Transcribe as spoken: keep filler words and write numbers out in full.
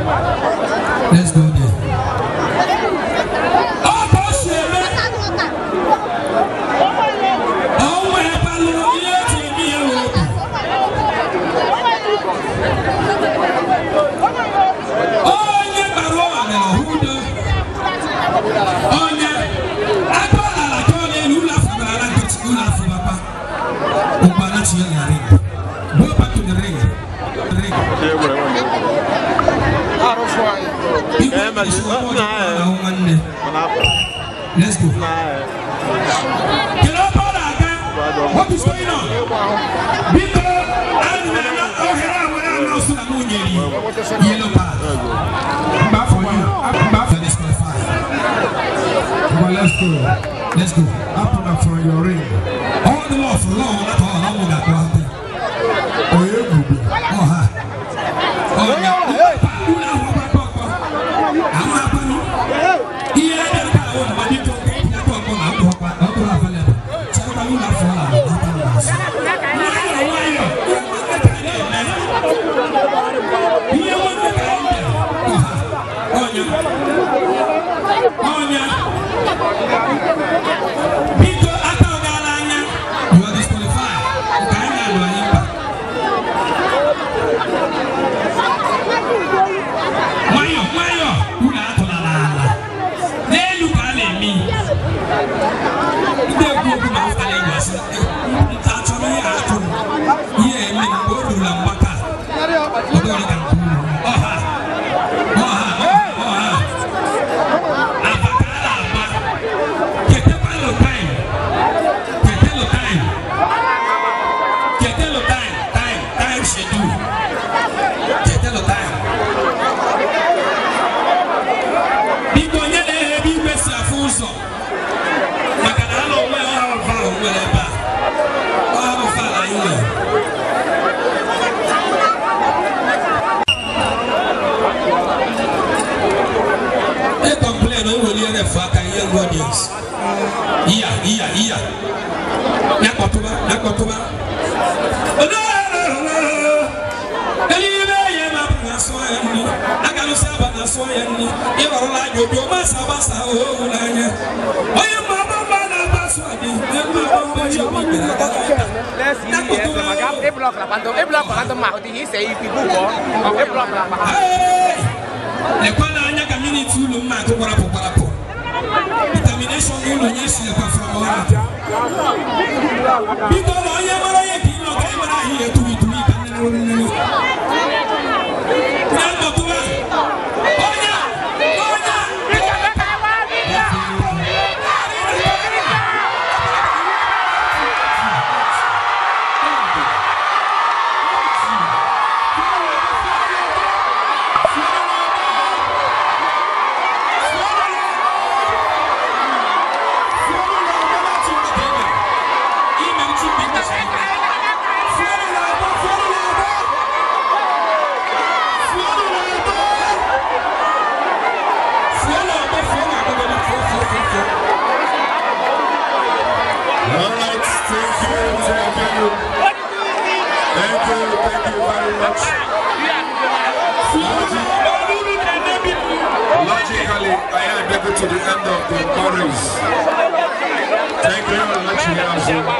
Let's go there. Oh, boss, oh, my oh, yeah, Barona, who the oh, yeah, I told her, I told her, you laugh about it, you laugh about it. Oh, but that's your ring. Go back to the ring. The ring. Let's go. What is going on? Yellow pass. Back for you. Back for this qualifier. Well, let's go. Let's go. Up and up for your ring. All the law for long. That's all I'm going to do. Oh, yeah. Oh, ha. Oh, yeah. Iya, iya, iya. Nak kotoba, nak kotoba. Elibe ye ma nasoya ni. Agalu saba nasoya ni. E warola jojo masa basa o ulanya. Oye mama bana baswa ni. E mama bajo mi bela. Nak kotoba. E block la panto, e block la panto ma odi hi sei pibu ko. E block la. Hey! Le kwana anya kamini tulu ma ko para po para po. Determination you know yes you from all. Because I am a king of camera here to be to me Logically, I am able to the end of the chorus. Thank you very much.